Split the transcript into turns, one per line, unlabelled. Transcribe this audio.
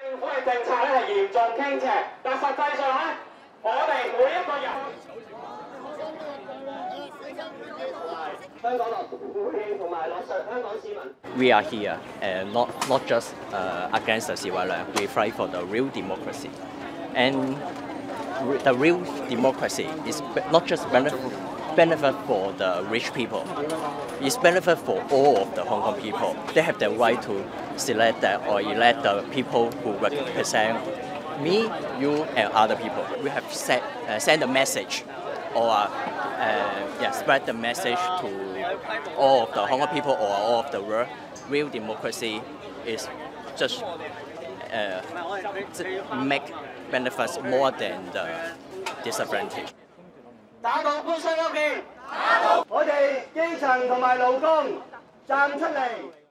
政府嘅政策咧係嚴重傾斜，但實際上咧，我哋每一個人，香港落股氣同埋落實香港市民。
We are here, not just against the civilian. We fight for the real democracy, and the real democracy is not just benefit for the rich people. It's benefit for all of the Hong Kong people. They have the right to select or elect the people who represent me, you, and other people. We have send a message or spread the message to all of the Hong Kong people or all of the world. Real democracy is just make benefits more than the disadvantage.
打倒官商勾結，我哋基層同埋勞工站出嚟。